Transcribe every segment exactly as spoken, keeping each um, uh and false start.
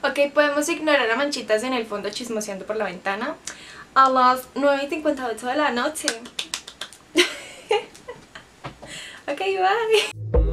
Ok, podemos ignorar a manchitas en el fondo chismoseando por la ventana a las nueve y cincuenta y ocho de la noche. Ok, bye.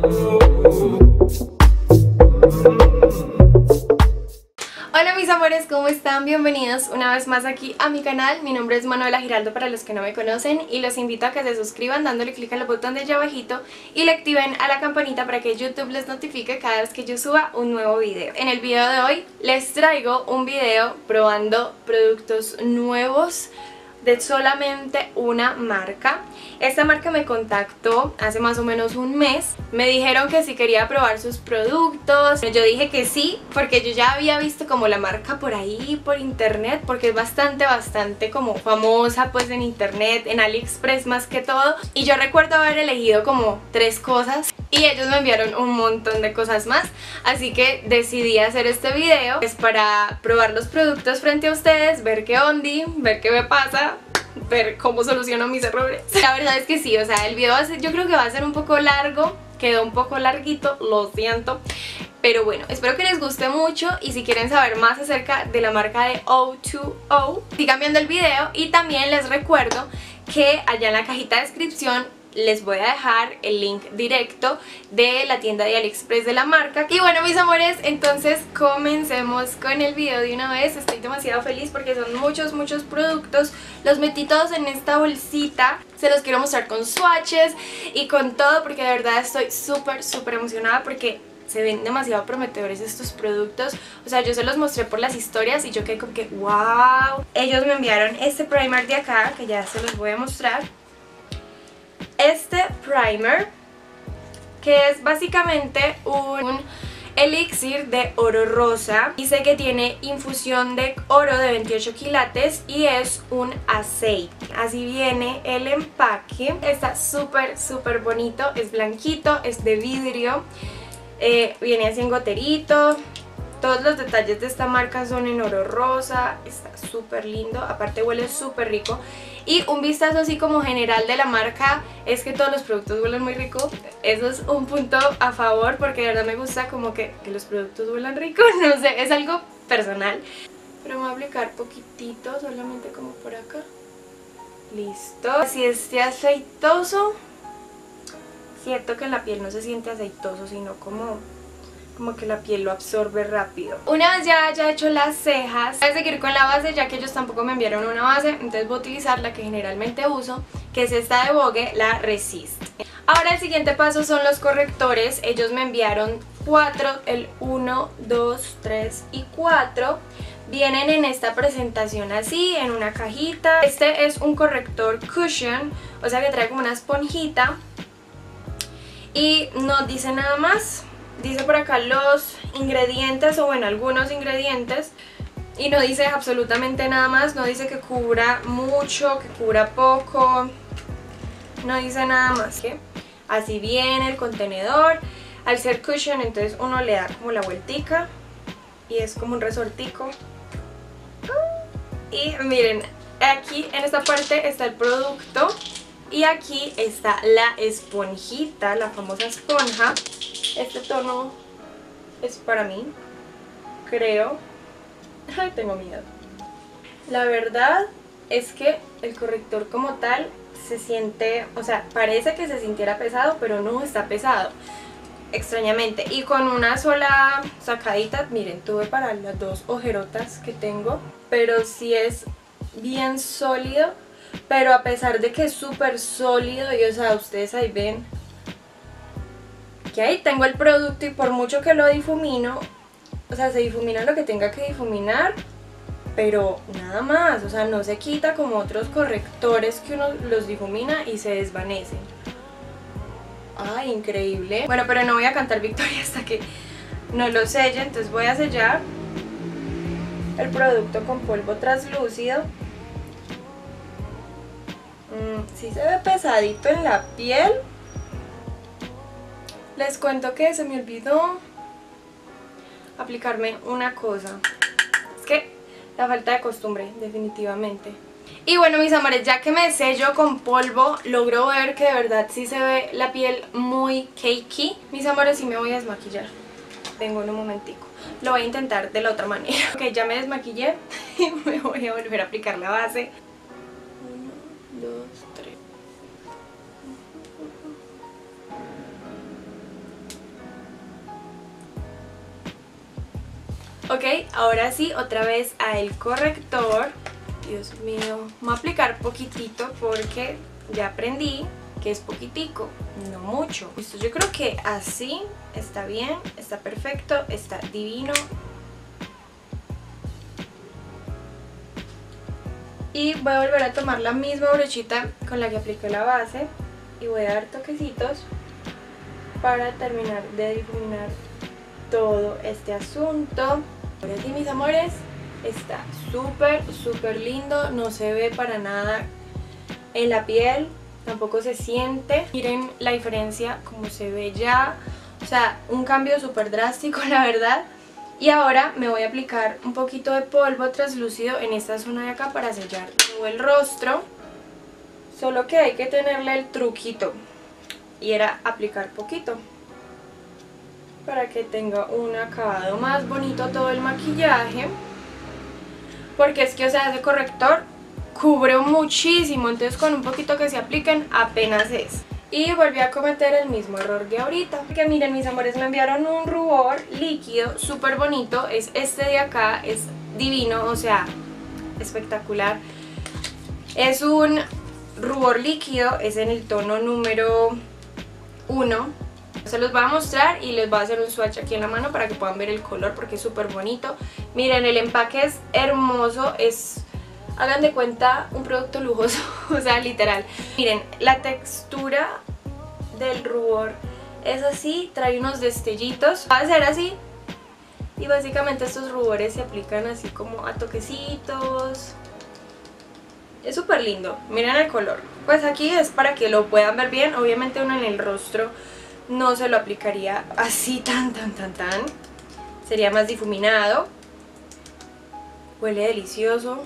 Hola mis amores, ¿cómo están? Bienvenidos una vez más aquí a mi canal. Mi nombre es Manuela Giraldo para los que no me conocen y los invito a que se suscriban dándole clic al botón de allá abajito y le activen a la campanita para que YouTube les notifique cada vez que yo suba un nuevo video. En el video de hoy les traigo un video probando productos nuevos de solamente una marca. Esta marca me contactó hace más o menos un mes. Me dijeron que si quería probar sus productos. Yo dije que sí, porque yo ya había visto como la marca por ahí, por internet, porque es bastante, bastante como famosa pues en internet, en AliExpress más que todo. Y yo recuerdo haber elegido como tres cosas y ellos me enviaron un montón de cosas más. Así que decidí hacer este video. Es para probar los productos frente a ustedes, ver qué ondi, ver qué me pasa, ver cómo soluciono mis errores. La verdad es que sí, o sea, el video va a ser, yo creo que va a ser un poco largo, quedó un poco larguito, lo siento. Pero bueno, espero que les guste mucho y si quieren saber más acerca de la marca de O dos O, sigan viendo el video y también les recuerdo que allá en la cajita de descripción les voy a dejar el link directo de la tienda de AliExpress de la marca. Y bueno mis amores, entonces comencemos con el video de una vez. Estoy demasiado feliz porque son muchos, muchos productos. Los metí todos en esta bolsita. Se los quiero mostrar con swatches y con todo porque de verdad estoy súper, súper emocionada porque se ven demasiado prometedores estos productos. O sea, yo se los mostré por las historias y yo quedé como que wow. Ellos me enviaron este primer de acá que ya se los voy a mostrar. Este primer, que es básicamente un elixir de oro rosa. Dice que tiene infusión de oro de veintiocho quilates y es un aceite. Así viene el empaque. Está súper, súper bonito. Es blanquito, es de vidrio. Eh, viene así en goterito. Todos los detalles de esta marca son en oro rosa. Está súper lindo. Aparte huele súper rico. Y un vistazo así como general de la marca es que todos los productos huelen muy rico. Eso es un punto a favor porque de verdad me gusta como que, que los productos huelan rico. No sé, es algo personal. Pero me voy a aplicar poquitito, solamente como por acá. Listo. Así esté aceitoso. Cierto que en la piel no se siente aceitoso, sino como... como que la piel lo absorbe rápido. Una vez ya haya hecho las cejas, voy a seguir con la base ya que ellos tampoco me enviaron una base, entonces voy a utilizar la que generalmente uso, que es esta de Vogue, la Resist. Ahora el siguiente paso son los correctores. Ellos me enviaron cuatro, el uno, dos, tres y cuatro. Vienen en esta presentación así, en una cajita. Este es un corrector cushion, o sea que trae como una esponjita y no dice nada más. Dice por acá los ingredientes, o bueno, algunos ingredientes, y no dice absolutamente nada más. No dice que cubra mucho, que cubra poco, no dice nada más. ¿Sí? Así viene el contenedor. Al ser cushion, entonces uno le da como la vueltica y es como un resortico. Y miren, aquí en esta parte está el producto y aquí está la esponjita, la famosa esponja. Este tono es para mí, creo. Ay, tengo miedo. La verdad es que el corrector como tal se siente, o sea, parece que se sintiera pesado, pero no está pesado, extrañamente. Y con una sola sacadita, miren, tuve para las dos ojerotas que tengo, pero sí es bien sólido. Pero a pesar de que es súper sólido, y o sea, ustedes ahí ven que ahí tengo el producto y por mucho que lo difumino, o sea, se difumina lo que tenga que difuminar, pero nada más, o sea, no se quita como otros correctores que uno los difumina y se desvanecen. Ay, increíble. Bueno, pero no voy a cantar victoria hasta que no lo selle, entonces voy a sellar el producto con polvo translúcido. Mm, sí se ve pesadito en la piel. Les cuento que se me olvidó aplicarme una cosa. Es que la falta de costumbre, definitivamente. Y bueno mis amores, ya que me sello con polvo, logro ver que de verdad sí se ve la piel muy cakey. Mis amores, sí me voy a desmaquillar. vengo en un momentico. Lo voy a intentar de la otra manera. Ok, ya me desmaquillé y me voy a volver a aplicar la base. Uno, dos, tres. Ok, ahora sí, otra vez a el corrector. Dios mío, voy a aplicar poquitito porque ya aprendí que es poquitico, no mucho. Listo, yo creo que así está bien, está perfecto, está divino. Y voy a volver a tomar la misma brochita con la que apliqué la base y voy a dar toquecitos para terminar de difuminar todo este asunto. Ahora sí, mis amores, está súper, súper lindo, no se ve para nada en la piel, tampoco se siente. Miren la diferencia, como se ve ya, o sea, un cambio súper drástico, la verdad. Y ahora me voy a aplicar un poquito de polvo translúcido en esta zona de acá para sellar todo el rostro. Solo que hay que tenerle el truquito, y era aplicar poquito para que tenga un acabado más bonito todo el maquillaje. Porque es que, o sea, ese corrector cubre muchísimo, entonces con un poquito que se apliquen apenas es. Y volví a cometer el mismo error de ahorita. Que miren, mis amores, me enviaron un rubor líquido súper bonito. Es este de acá, es divino, o sea, espectacular. Es un rubor líquido, es en el tono número uno. Se los voy a mostrar y les voy a hacer un swatch aquí en la mano para que puedan ver el color porque es súper bonito. Miren, el empaque es hermoso, es, hagan de cuenta, un producto lujoso, o sea, literal. Miren, la textura del rubor es así, trae unos destellitos. Va a ser así y básicamente estos rubores se aplican así como a toquecitos. Es súper lindo, miren el color. Pues aquí es para que lo puedan ver bien, obviamente uno en el rostro no se lo aplicaría así tan tan tan tan, sería más difuminado. Huele delicioso,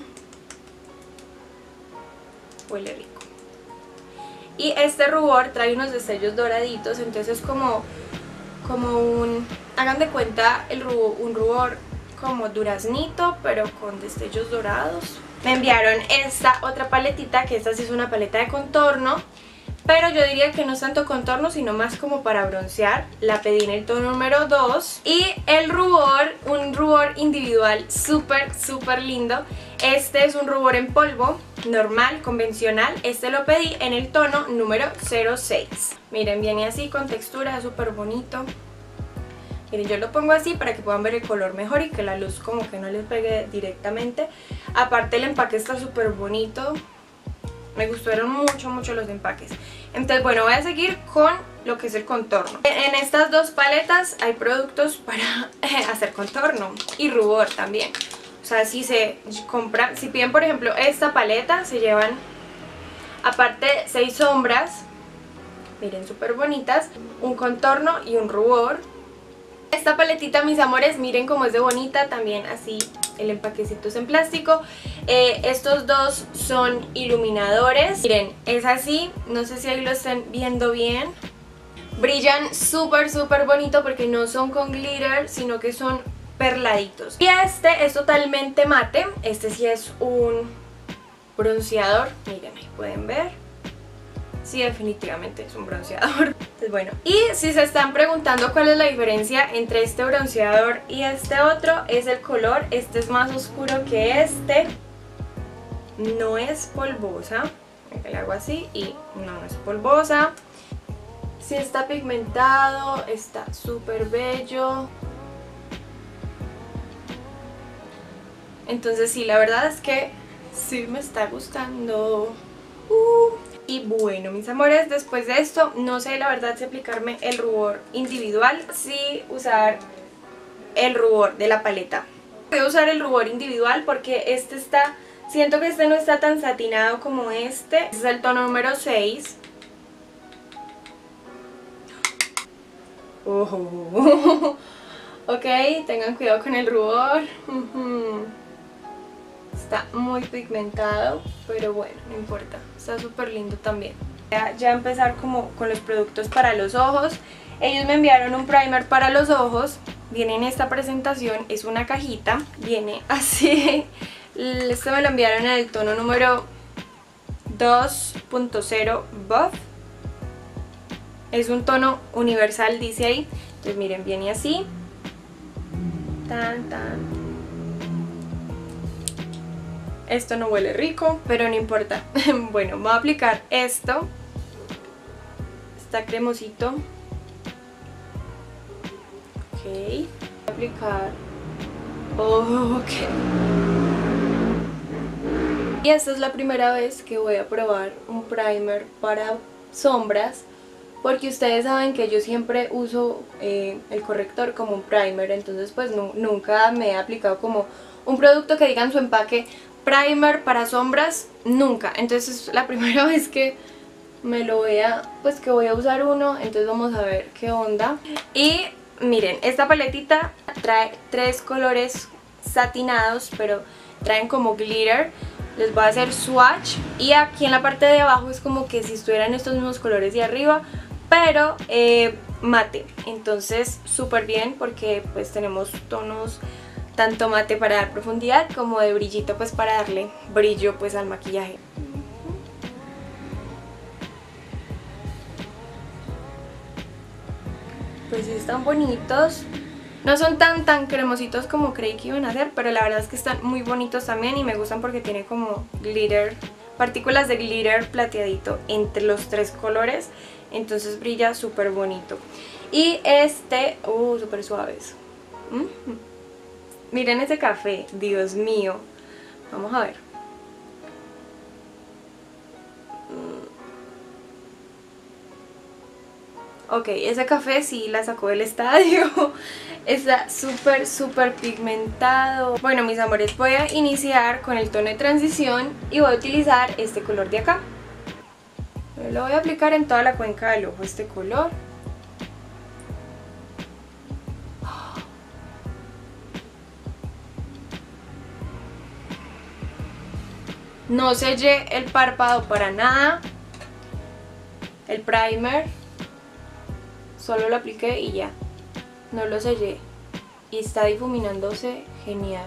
huele rico. Y este rubor trae unos destellos doraditos, entonces es como, como un, hagan de cuenta el rubor, un rubor como duraznito pero con destellos dorados. Me enviaron esta otra paletita, que esta sí es una paleta de contorno, pero yo diría que no es tanto contorno, sino más como para broncear. La pedí en el tono número dos. Y el rubor, un rubor individual súper, súper lindo. Este es un rubor en polvo, normal, convencional. Este lo pedí en el tono número cero seis. Miren, viene así con textura, súper bonito. Miren, yo lo pongo así para que puedan ver el color mejor y que la luz como que no les pegue directamente. Aparte el empaque está súper bonito. Me gustaron mucho, mucho los empaques. Entonces, bueno, voy a seguir con lo que es el contorno. En estas dos paletas hay productos para hacer contorno y rubor también. O sea, si se compran, si piden por ejemplo esta paleta, se llevan aparte seis sombras. Miren, súper bonitas. Un contorno y un rubor. Esta paletita, mis amores, miren cómo es de bonita, también así el empaquecito es en plástico. Eh, estos dos son iluminadores, miren, es así, no sé si ahí lo están viendo bien. Brillan súper súper bonito porque no son con glitter, sino que son perladitos. Y este es totalmente mate, este sí es un bronceador, miren, ahí pueden ver. Sí, definitivamente es un bronceador. Entonces, bueno, y si se están preguntando cuál es la diferencia entre este bronceador y este otro, es el color. Este es más oscuro que este. No es polvosa. Le hago así y no, no es polvosa. Sí está pigmentado, está súper bello. Entonces sí, la verdad es que sí me está gustando. Uh. Y bueno, mis amores, después de esto, no sé la verdad si aplicarme el rubor individual, si usar el rubor de la paleta. Voy a usar el rubor individual porque este está, siento que este no está tan satinado como este. Este es el tono número seis. Oh. Ok, tengan cuidado con el rubor. Está muy pigmentado, pero bueno, no importa, está súper lindo también. Ya, ya empezar como con los productos para los ojos. Ellos me enviaron un primer para los ojos, viene en esta presentación, es una cajita, viene así. Este me lo enviaron en el tono número dos punto cero Buff. Es un tono universal, dice ahí. Entonces miren, viene así. Tan, tan. Esto no huele rico, pero no importa. Bueno, voy a aplicar esto. Está cremosito. Ok. Voy a aplicar. Oh, ok. Y esta es la primera vez que voy a probar un primer para sombras, porque ustedes saben que yo siempre uso eh, el corrector como un primer, entonces pues no, nunca me he aplicado como un producto que diga en su empaque primer para sombras, nunca. Entonces es la primera vez que me lo voy a, pues que voy a usar uno, entonces vamos a ver qué onda. Y miren, esta paletita trae tres colores satinados, pero traen como glitter. Les voy a hacer swatch y aquí en la parte de abajo es como que si estuvieran estos mismos colores de arriba, pero eh, mate. Entonces súper bien porque pues tenemos tonos tanto mate para dar profundidad como de brillito pues para darle brillo pues al maquillaje. Pues sí, están bonitos. No son tan tan cremositos como creí que iban a ser, pero la verdad es que están muy bonitos también y me gustan porque tiene como glitter, partículas de glitter plateadito entre los tres colores, entonces brilla súper bonito. Y este, uh, súper suaves. Mm. Miren ese café, Dios mío. Vamos a ver. Ok, ese café sí la sacó del estadio. Está súper súper pigmentado. Bueno mis amores, voy a iniciar con el tono de transición y voy a utilizar este color de acá. Lo voy a aplicar en toda la cuenca del ojo, este color. No sellé el párpado para nada. El primer solo lo apliqué y ya. No lo sellé. Y está difuminándose genial.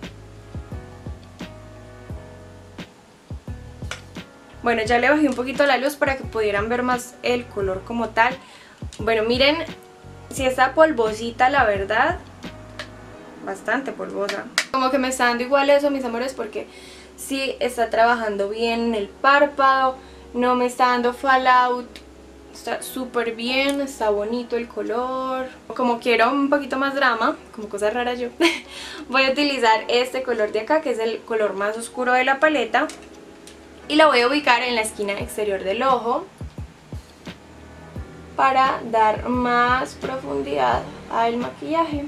Bueno, ya le bajé un poquito la luz para que pudieran ver más el color como tal. Bueno, miren, si está polvosita la verdad. Bastante polvosa. Como que me está dando igual eso, mis amores, porque sí está trabajando bien el párpado. No me está dando fallout. Está súper bien, está bonito el color. Como quiero un poquito más drama, como cosa rara yo, voy a utilizar este color de acá, que es el color más oscuro de la paleta. Y lo voy a ubicar en la esquina exterior del ojo para dar más profundidad al maquillaje.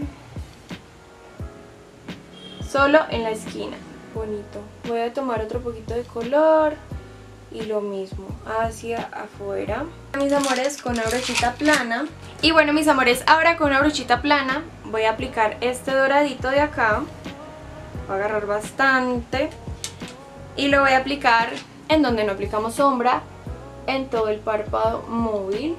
Solo en la esquina, bonito. Voy a tomar otro poquito de color y lo mismo hacia afuera. Mis amores, con una brochita plana. Y bueno mis amores, ahora con una brochita plana voy a aplicar este doradito de acá. Voy a agarrar bastante y lo voy a aplicar en donde no aplicamos sombra, en todo el párpado móvil.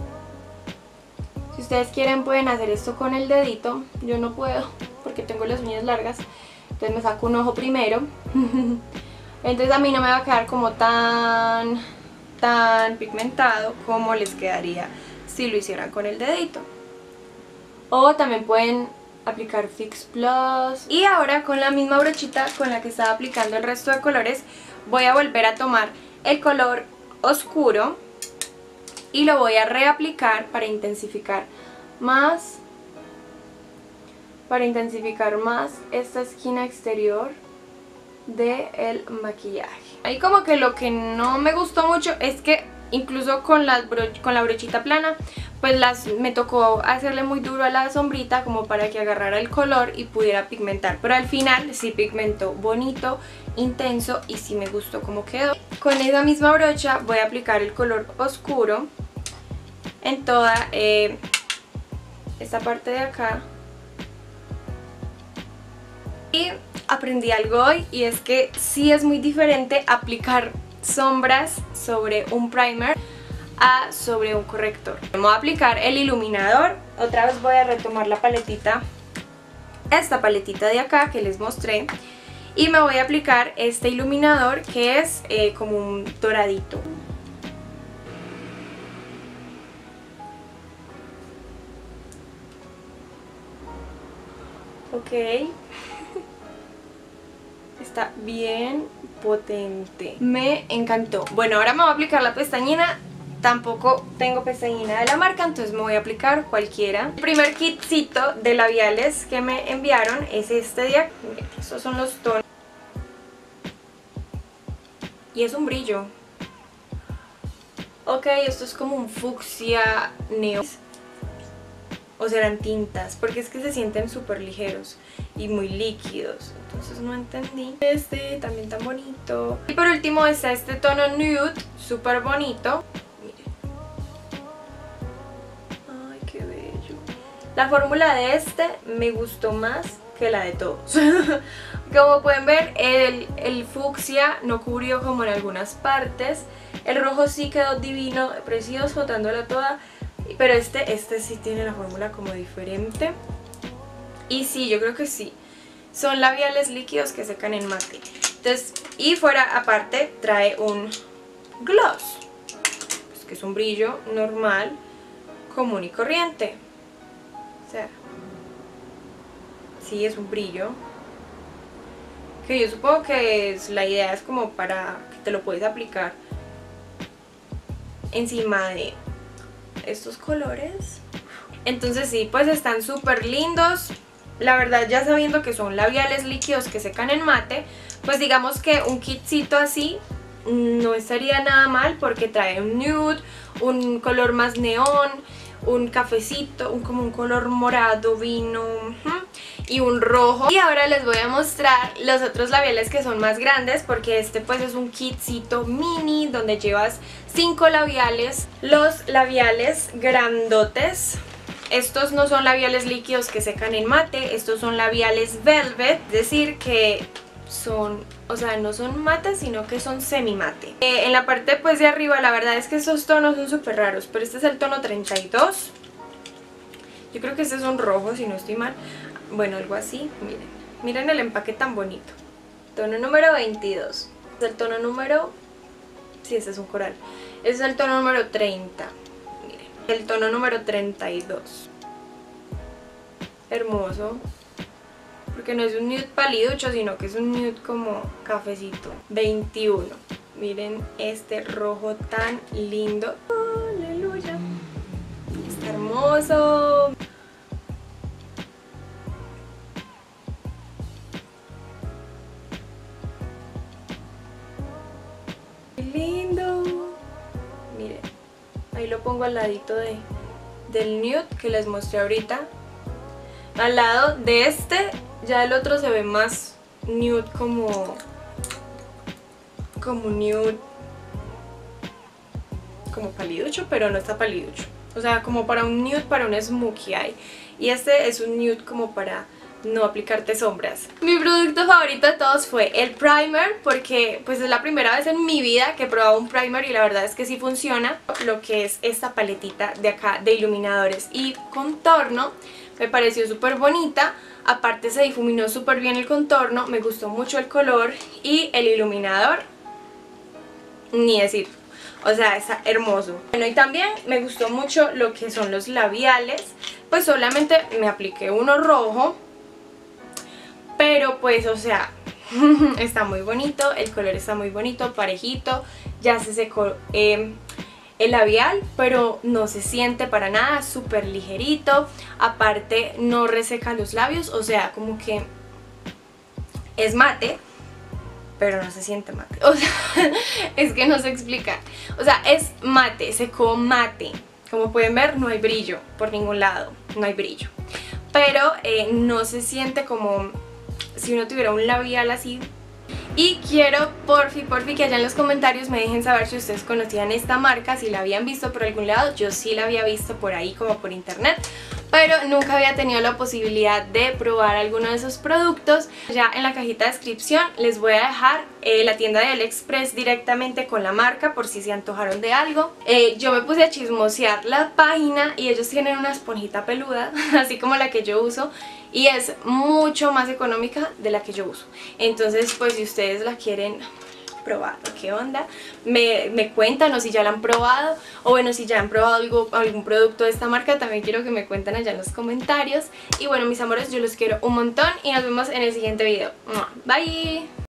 Si ustedes quieren pueden hacer esto con el dedito. Yo no puedo porque tengo las uñas largas, entonces me saco un ojo primero. Entonces a mí no me va a quedar como tan, tan pigmentado como les quedaría si lo hicieran con el dedito. O también pueden aplicar Fix Plus. Y ahora con la misma brochita con la que estaba aplicando el resto de colores, voy a volver a tomar el color oscuro y lo voy a reaplicar para intensificar más, para intensificar más esta esquina exterior del maquillaje. Ahí como que lo que no me gustó mucho es que incluso con la, con la brochita plana pues las, me tocó hacerle muy duro a la sombrita como para que agarrara el color y pudiera pigmentar, pero al final sí pigmentó bonito, intenso y sí me gustó como quedó. Con esa misma brocha voy a aplicar el color oscuro en toda eh, esta parte de acá. Y aprendí algo hoy y es que sí es muy diferente aplicar sombras sobre un primer a sobre un corrector. Voy a aplicar el iluminador otra vez voy a retomar la paletita, esta paletita de acá que les mostré, y me voy a aplicar este iluminador que es eh, como un doradito. Ok, está bien potente, me encantó. Bueno, ahora me voy a aplicar la pestañina. Tampoco tengo pestañina de la marca, entonces me voy a aplicar cualquiera. El primer kitcito de labiales que me enviaron es este de aquí. Miren, estos son los tonos. Y es un brillo. Ok, esto es como un fucsia neón. O serán tintas, porque es que se sienten súper ligeros y muy líquidos. Entonces no entendí. Este también tan bonito. Y por último está este tono nude, súper bonito. La fórmula de este me gustó más que la de todos. Como pueden ver, el, el fucsia no cubrió como en algunas partes. El rojo sí quedó divino, precioso, dándola toda. Pero este, este sí tiene la fórmula como diferente. Y sí, yo creo que sí. Son labiales líquidos que secan en mate. Entonces, y fuera aparte trae un gloss, pues que es un brillo normal, común y corriente. O sea, sí es un brillo que yo supongo que es, la idea es como para que te lo puedes aplicar encima de estos colores. Entonces sí, pues están súper lindos. La verdad, ya sabiendo que son labiales líquidos que secan en mate, pues digamos que un kitcito así no estaría nada mal, porque trae un nude, un color más neón, un cafecito, un, como un color morado, vino, uh-huh, y un rojo. Y ahora les voy a mostrar los otros labiales que son más grandes, porque este pues es un kitcito mini donde llevas cinco labiales. Los labiales grandotes, estos no son labiales líquidos que secan en mate, estos son labiales velvet, es decir que son, o sea, no son mates, sino que son semi mate. Eh, en la parte pues de arriba, la verdad es que estos tonos son súper raros, pero este es el tono treinta y dos. Yo creo que este es un rojo, si no estoy mal. Bueno, algo así, miren. Miren el empaque tan bonito. Tono número veintidós. Este es el tono número... Sí, este es un coral. Este es el tono número treinta. Miren, el tono número treinta y dos. Hermoso. Porque no es un nude paliducho, sino que es un nude como cafecito. veintiuno. Miren este rojo tan lindo. ¡Aleluya! Está hermoso. ¡Qué lindo! Miren, ahí lo pongo al ladito de, del nude que les mostré ahorita. Al lado de este, ya el otro se ve más nude, como como nude, como paliducho, pero no está paliducho. O sea, como para un nude, para un smokey eye. Y este es un nude como para no aplicarte sombras. Mi producto favorito de todos fue el primer, porque pues es la primera vez en mi vida que he probado un primer y la verdad es que sí funciona. Lo que es esta paletita de acá de iluminadores y contorno me pareció súper bonita. Aparte se difuminó súper bien el contorno, me gustó mucho el color y el iluminador, ni decir, o sea, está hermoso. Bueno, y también me gustó mucho lo que son los labiales, pues solamente me apliqué uno rojo, pero pues, o sea, está muy bonito, el color está muy bonito, parejito, ya se secó eh, el labial, pero no se siente para nada, súper ligerito. Aparte no reseca los labios, o sea, como que es mate, pero no se siente mate. O sea, es que no sé explicar. O sea, es mate, secó mate. Como pueden ver, no hay brillo por ningún lado, no hay brillo. Pero eh, no se siente como si uno tuviera un labial así. Y quiero, porfi, porfi, que allá en los comentarios me dejen saber si ustedes conocían esta marca, si la habían visto por algún lado. Yo sí la había visto por ahí, como por internet, pero nunca había tenido la posibilidad de probar alguno de esos productos. Ya en la cajita de descripción les voy a dejar eh, la tienda de AliExpress directamente con la marca por si se antojaron de algo. Eh, yo me puse a chismosear la página y ellos tienen una esponjita peluda, así como la que yo uso, y es mucho más económica de la que yo uso. Entonces pues si ustedes la quieren probar, ¿qué onda? Me, me cuentan, o si ya la han probado, o bueno, si ya han probado algo, algún producto de esta marca, también quiero que me cuenten allá en los comentarios. Y bueno, mis amores, yo los quiero un montón y nos vemos en el siguiente video. Bye.